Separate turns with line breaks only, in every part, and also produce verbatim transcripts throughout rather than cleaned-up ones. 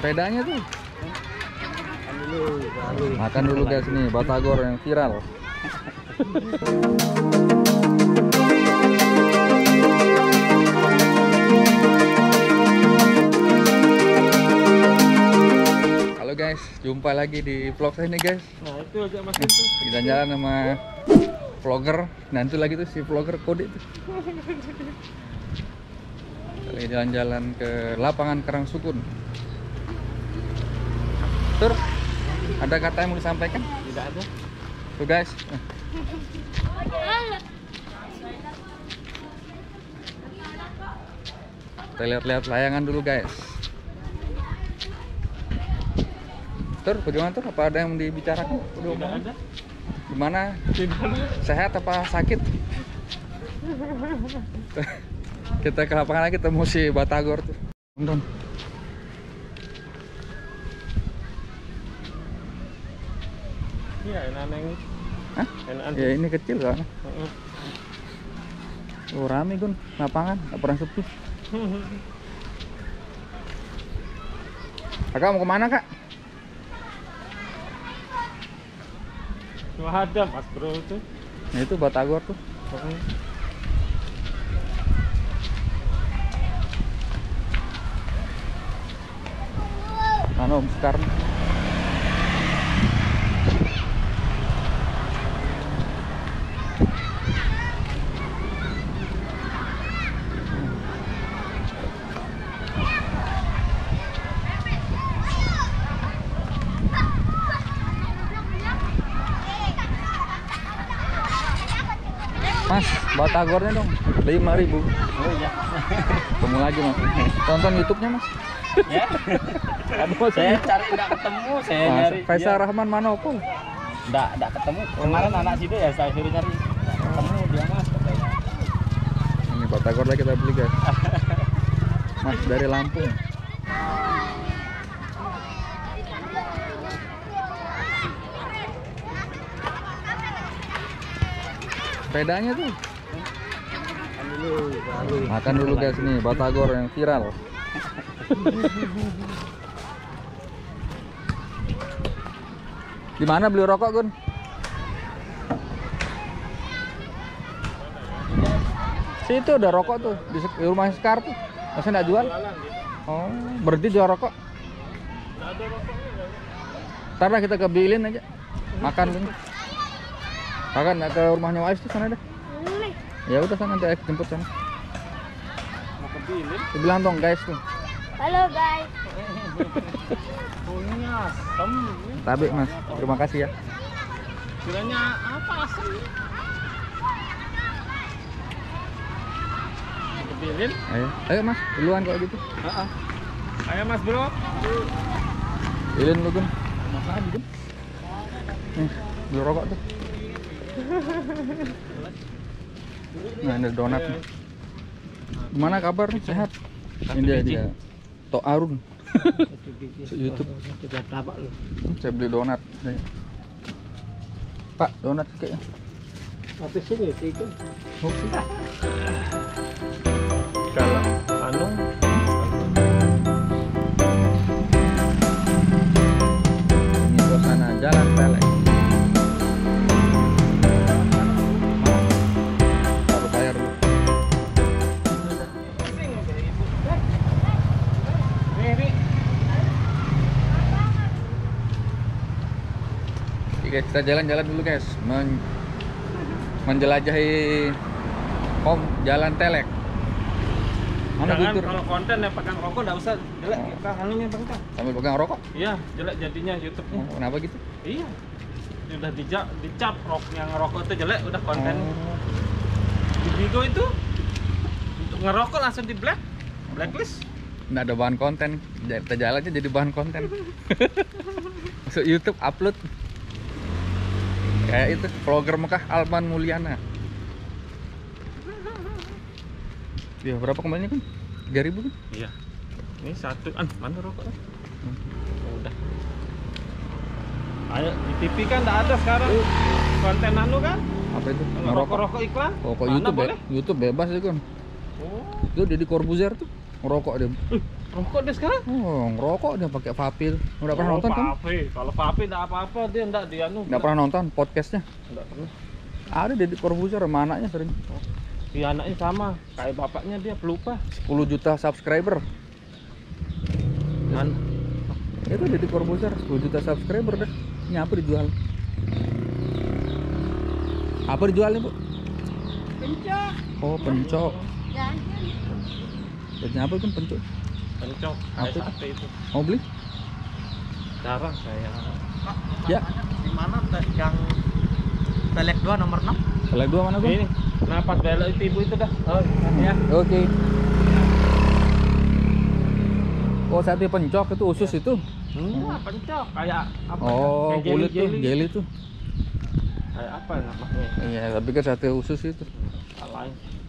sepedanya tuh. Makan dulu guys nih, batagor yang viral. Halo guys, jumpa lagi di vlog saya nih guys.
Nah itu agak masuk tuh.
Kita jalan sama vlogger. Nanti lagi tuh si vlogger kode tuh. Lagi jalan-jalan ke lapangan Karangsukun. Tur, ada kata yang mau disampaikan?
Tidak ada.
Tuh guys. Kita lihat-lihat layangan dulu guys. Tur, bagaimana Tur? Apa ada yang dibicarakan?
Tidak ada.
Gimana?
Tidak ada.
Sehat apa sakit? Kita ke lapangan lagi ketemu si batagor tuh. Nonton.
Iya, enak-enak ini.
Hah?
Enak.
Ya ini kecil kan? Oh rame Gun, lapangan, nggak pernah sepi. Kakak mau kemana kak?
Tuh ada mas bro tuh.
Nah, itu batagor tuh. Mana Om Sekar? Mas, batagornya dong, lima ribu.
Oh iya.
Ketemu lagi mas. Tonton YouTube-nya mas.
Ya.
Aduh, mas.
Saya cari nggak ketemu, saya
Mas,
nyari.
Faisal
dia.
Rahman Manopol.
Nggak, nggak ketemu. Kemarin anak situ ya saya suruh nyari. Ketemu dia mas katanya.
Ini batagor lagi kita beli guys. Mas dari Lampung. Sepedanya tuh. Makan dulu guys nih, batagor yang viral. Di mana beli rokok Gun? Situ ada rokok tuh di sek- di rumah Sekar tuh. Masa nggak jual? Oh, berarti jual rokok. Ntar lah kita ke Bilin aja. Makan dulu. Makan ke rumahnya Wais tuh sana deh. Ya udah sana nanti aku jemput sana.
Mau ke Bilin?
Dibilang dong guys tuh.
Halo guys.
Punya asem.
Tapi mas, terima kasih ya.
Kiranya apa asem? Mau ke Bilin?
Ayo, ayo mas, duluan kalau gitu.
Heeh. Ayo mas bro.
Bilin lu Gun. Makan Gun. Nih, beli rokok tuh. Nah ini donat nih. Gimana kabar nih? Sehat? Ini dia dia Tok Arun. YouTube. Hmm, saya beli donat nih. Pak, donat kayaknya.
Apa sih ini itu?
Oke.
Kalau anu
Ini suasana jalan Pelek. Taruh bayar dulu. Oke, kita jalan-jalan dulu guys. Men menjelajahi Om Jalan Telek. Mana
jangan
Guntur?
kalau konten yang pegang rokok enggak usah jelek kita anunya Bang.
Sambil pegang rokok?
Iya, jelek jadinya YouTube-nya.
Oh, kenapa gitu?
Iya. Sudah dijak dicap rok yang ngerokok itu jelek udah konten.
Oh.
Di Bigo itu untuk ngerokok langsung di black blacklist.
Nggak ada bahan konten, kita jalan aja jadi bahan konten. Masuk YouTube upload. Kayak itu vlogger Mekah Alman Mulyana. Ya berapa kembalinya kan? tiga ribu kan?
Iya. Ini satu an mana rokoknya?
Hmm.
Udah. Ayo di T V kan enggak ada sekarang. Konten anu kan?
Apa itu?
Rokok-rokok iklan?
Oh, kok
Mana
YouTube
boleh?
be YouTube bebas itu kan.
Oh.
Itu Deddy Corbuzier tuh. ngerokok dia.
Uh, rokok dia sekarang?
Oh, ngerokok dia pakai vape. Udah pernah
Oh,
nonton kan?
vape. Kalau vape enggak apa-apa, dia enggak dia anu.
Nggak pernah nonton podcastnya?
Enggak pernah.
Ada Deddy Corbuzier sama anaknya sering.
Iya, anaknya sama, kayak bapaknya dia pelupa.
sepuluh juta subscriber.
Man.
Itu Deddy Corbuzier sepuluh juta subscriber deh. Ini apa dijual? Apa dijualnya, Bu?
Pencok.
Oh, pencok.
Ya.
Jadi apa kan pencok?
Pencok,
Apa
kayak
itu?
sate itu.
Mau beli?
Jarang saya.
Ya.
Di mana teh yang selek dua nomor enam?
Selek dua mana, Gun?
Ini, nah pas belok itu ibu itu dah. Oh, ya.
Oke. Oh, sate pencok itu usus itu.
Enggak, pencok kayak apa?
Oh,
kayak
kulit tuh,
jelly-jelly.
jelly tuh.
Kayak apa namanya?
Iya, tapi kan sate usus itu.
Salah.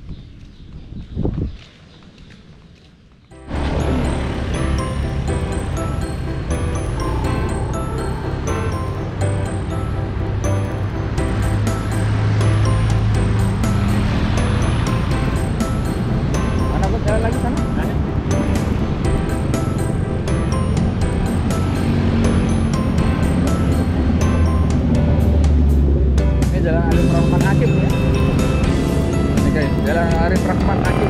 Mana Bu? Jalan lagi sana? Ini jalan Arif Rahman Hakim ya. Ini guys, jalan Arif Rahman Hakim.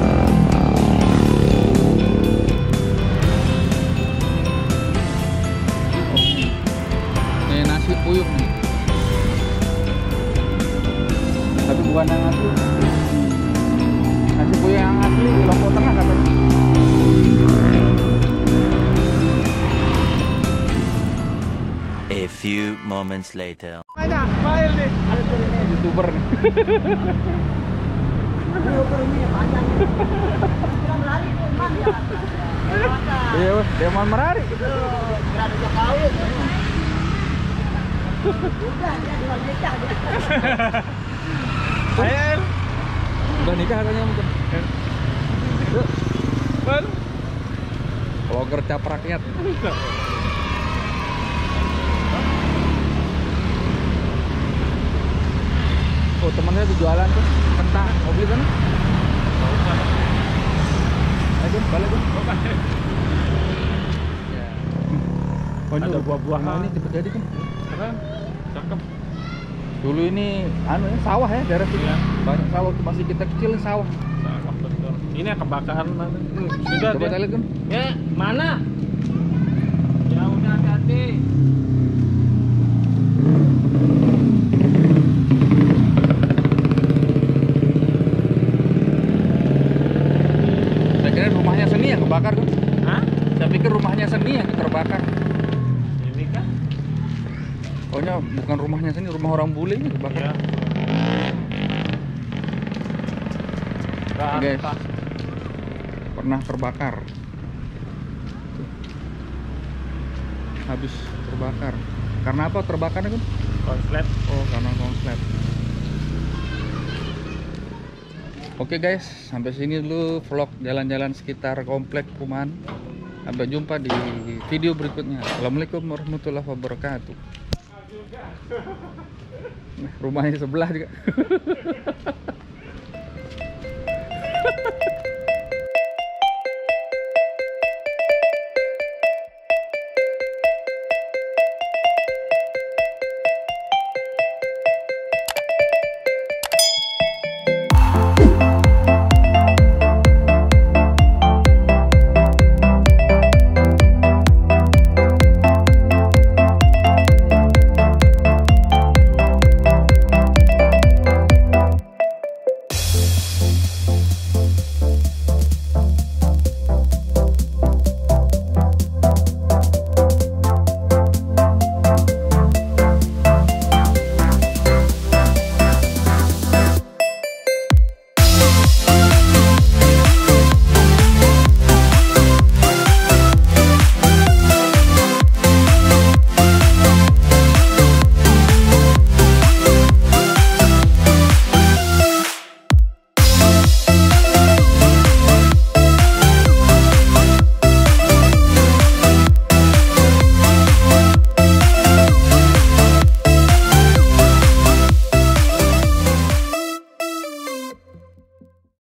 Ini nasi puyuh nih. Tapi bukan yang asli. Nasi puyuh yang asli di Lombok Tengah katanya.
A few moments later.
Banyak file nih.
YouTuber nih. Iya, Bos. Dia mau merari.
Ayo.
Udah nikah katanya mungkin. Yuk,
Bal.
vlogger cap rakyat. Oh, teman saya tuh jualan tuh kentang. Mau beli kan? Ayo, Gun, balik Gun. Ya. Oh, ini
Ada
udah-
buah-buahan.
rumah ini cepet jadi kan?
Keren. Cakep.
Dulu ini anu ya sawah ya daerah sini.
Iya.
Banyak sawah waktu masih kita kecil sawah.
Cakep betul. Ini yang kebakaran mana? Hmm, sudah
Coba
dia.
saya lihat kan.
Ya, mana? Ya udah hati-hati.
Saya kira rumahnya Seni yang kebakar kan?
Hah?
Saya pikir rumahnya Seni yang terbakar.
Ini kan?
Pokoknya bukan rumahnya Seni, rumah orang bule ini kebakar.
Ya.
Guys, pernah terbakar. Tuh. Habis terbakar. Karena apa terbakarnya kan?
Konslet.
Oh, karena konslet. Oke guys, sampai sini dulu vlog jalan-jalan sekitar komplek perumahan. Sampai jumpa di video berikutnya. Assalamualaikum warahmatullahi wabarakatuh. Nah, rumahnya sebelah juga.